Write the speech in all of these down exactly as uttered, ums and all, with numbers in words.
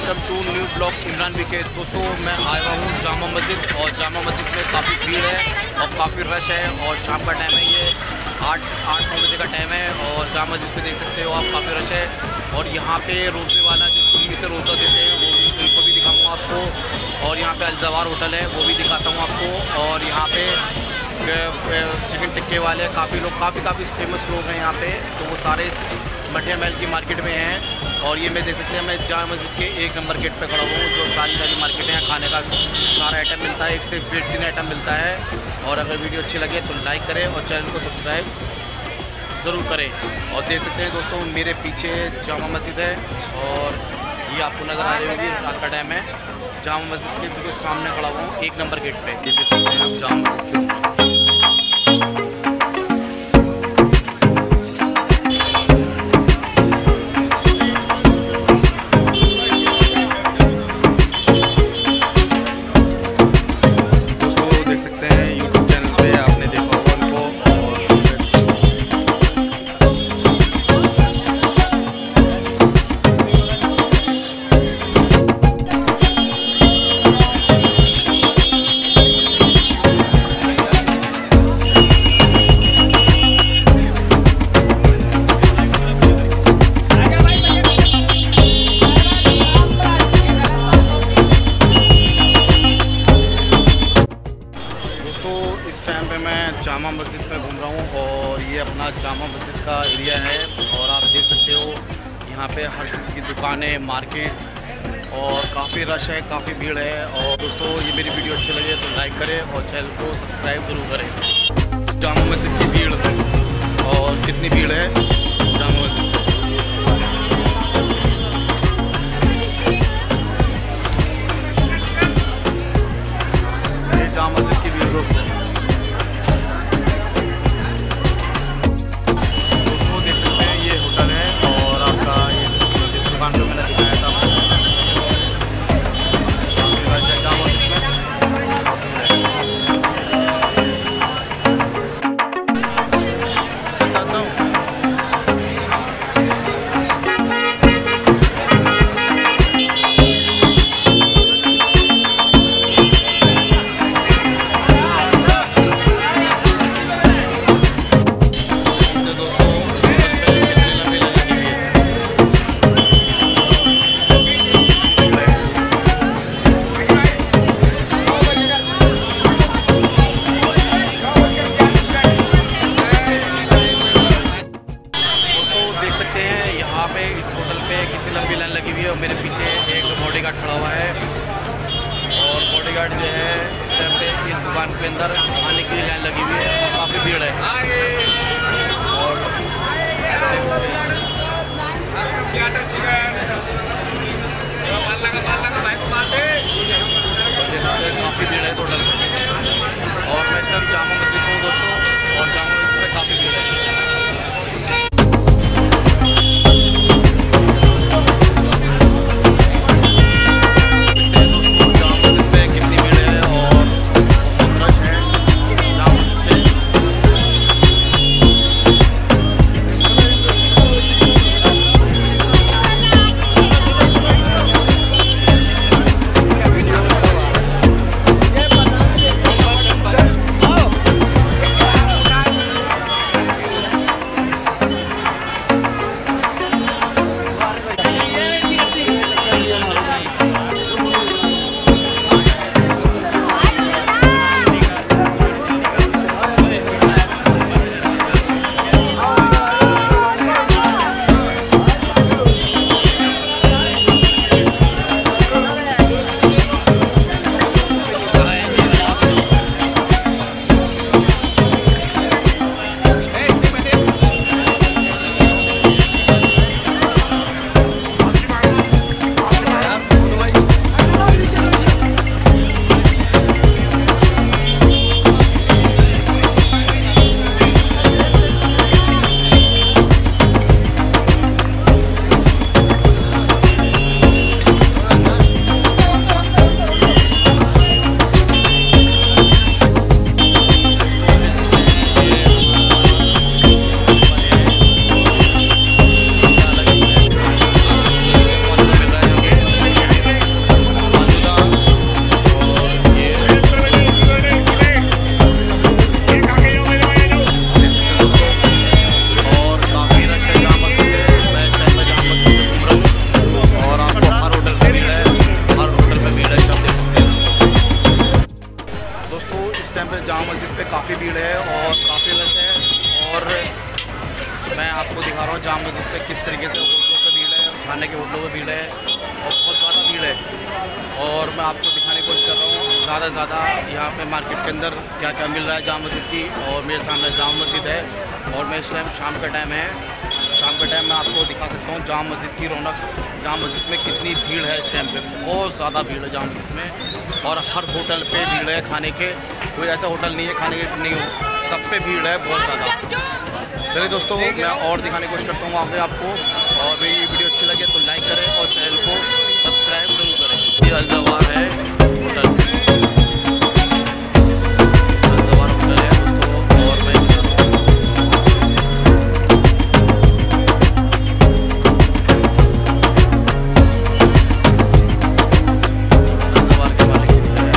Welcome to new blog Imran B K. दोस्तों मैं आया हूँ जामा मस्जिद, और जामा मस्जिद में काफ़ी भीड़ है और काफ़ी रश है, और शाम का टाइम है, ये आठ आठ नौ बजे का टाइम है। और जामा मस्जिद पे देख सकते हो आप, काफ़ी रश है। और यहाँ पे रोजे वाला जो चुन्नी से रोज़ा देते हैं वो भी, उनको भी दिखाऊँगा आपको। और यहाँ पे अलजवार होटल है, वो भी दिखाता हूँ आपको। और यहाँ पे चिकन टिक्के वाले काफ़ी लोग, काफ़ी काफ़ी फेमस लोग हैं यहाँ पे, तो वो सारे मटिया महल की मार्केट में हैं। और ये मैं देख सकते हैं, मैं जामा मस्जिद के एक नंबर गेट पे खड़ा हूँ, जो सारी सारी मार्केटें हैं, खाने का सारा आइटम मिलता है, एक से डेढ़ तीन आइटम मिलता है। और अगर वीडियो अच्छी लगे तो लाइक करें और चैनल को सब्सक्राइब ज़रूर करें। और देख सकते हैं दोस्तों, मेरे पीछे जामा मस्जिद है, और ये आपको नज़र आ रही होगी, रात का टाइम है। जामा मस्जिद के बिल्कुल सामने खड़ा हुआ हूँ, एक नंबर गेट पे। देख सकते हैं आप जामा मस्जिद। इस टाइम पे मैं जामा मस्जिद पे घूम रहा हूँ, और ये अपना जामा मस्जिद का एरिया है। और आप देख सकते हो यहाँ पे हर किसी की दुकानें, मार्केट, और काफ़ी रश है, काफ़ी भीड़ है। और दोस्तों ये मेरी वीडियो अच्छी लगे तो लाइक करें और चैनल को सब्सक्राइब ज़रूर करें। जामा मस्जिद की भीड़, और कितनी भीड़ है जामा मस्जिद। ये जामा मस्जिद की भीड़ दोस्तों। इस होटल पे कितनी लंबी लाइन लगी हुई है, और मेरे पीछे एक बॉडीगार्ड खड़ा हुआ है। और बॉडीगार्ड जो है इस टाइम पे इस दुकान के अंदर आने की लाइन लगी हुई है, और काफ़ी भीड़ है। और काफ़ी भीड़ है होटल में। और मैं इस टाइम जामा मस्जिद हूँ दोस्तों, और जामा मस्जिद में काफ़ी भीड़ है। मैं आपको दिखा रहा हूँ जाम मस्जिद पे किस तरीके से होटलों पे भीड़ है, खाने के होटलों पे भीड़ है और बहुत ज़्यादा भीड़ है। और मैं आपको दिखाने की कोशिश कर रहा हूँ ज़्यादा से ज़्यादा यहाँ पे मार्केट के अंदर क्या क्या मिल रहा है जाम मस्जिद की। और मेरे सामने जाम मस्जिद है और मैं इस टाइम शाम का टाइम है, शाम का टाइम मैं आपको दिखा सकता हूँ जाम मस्जिद की रौनक, जाम मस्जिद में कितनी भीड़ है इस टाइम पे। बहुत ज़्यादा भीड़ है जाम मस्जिद में और हर होटल पे भीड़ है खाने के, कोई ऐसा होटल नहीं है खाने के नहीं हो, सब पे भीड़ है बहुत ज़्यादा। चलिए दोस्तों मैं और दिखाने की कोशिश करता हूँ वहाँ पे आपको, और मेरी वीडियो अच्छी लगे तो लाइक करें और चैनल को सब्सक्राइब जरूर करें। ये अल्जवार है होटल, अल्जवार होटल है दोस्तों। और मैं अल्जवार के मालिक है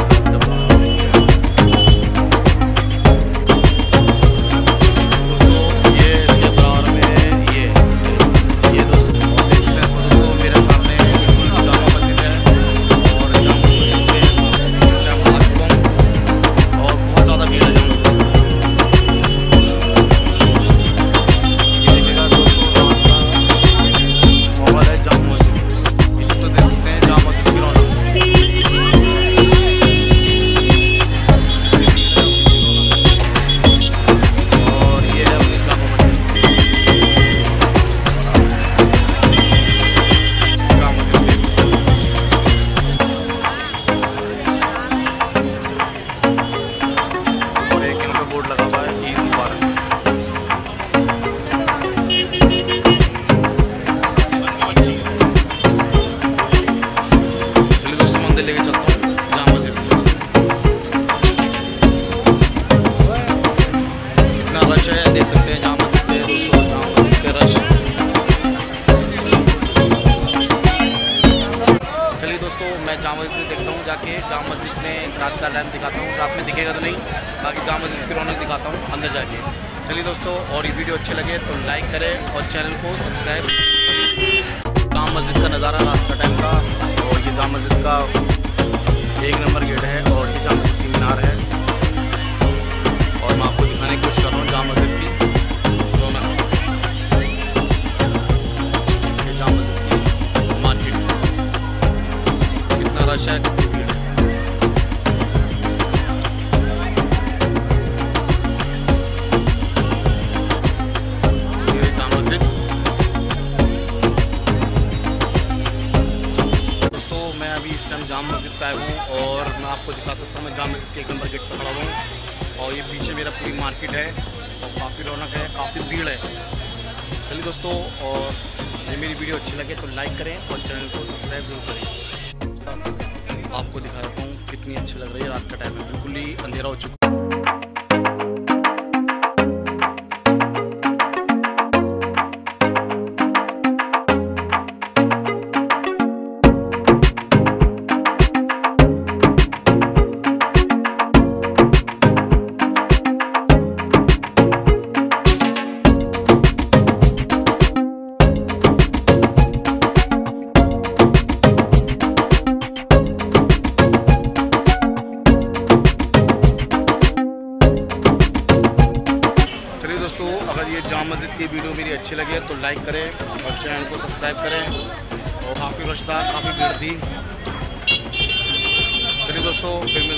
लेके चलता हूँ जाम मस्जिद। कितना रश है देख सकते हैं जाम मस्जिद पे दोस्तों, जाम मस्जिद पे रश। चलिए दोस्तों मैं जाम मस्जिद में देखता हूँ, जाके जाम मस्जिद में रात का टाइम दिखाता हूँ, रात में दिखेगा तो नहीं, बाकी जाम मस्जिद की रौनक दिखाता हूँ अंदर जाके। चलिए दोस्तों और ये वीडियो अच्छी लगे तो लाइक करें और चैनल को सब्सक्राइब। जाम मस्जिद का नज़ारा रात का टाइम का, और ये जाम मस्जिद का एक नंबर गेट है और ये जाम मस्जिद की मीनार है। और मैं आपको दिखाने की कोशिश कर रहा हूँ जाम मस्जिद की रौनक, ये जाम मस्जिद की मार्केट, कितना रश है, कितनी भीड़ है। ये जाम मस्जिद मैं अभी इस टाइम जाम मस्जिद पे आया हूँ और मैं आपको दिखा सकता हूँ मैं जाम मस्जिद के एक नंबर गेट पर खड़ा हुआ हूँ और ये पीछे मेरा पूरी मार्केट है और काफ़ी रौनक है, काफ़ी भीड़ है। चलिए दोस्तों और ये मेरी वीडियो अच्छी लगे तो लाइक करें और चैनल को सब्सक्राइब जरूर करें। आपको दिखा देता हूँ कितनी अच्छी लग रही है, रात का टाइम है, बिल्कुल ही अंधेरा हो चुका है। दोस्तों अगर ये जाम मस्जिद की वीडियो मेरी अच्छी लगे तो लाइक करें और चैनल को सब्सक्राइब करें। और काफ़ी रश था, काफ़ी भीड़ थी। चलिए दोस्तों फिर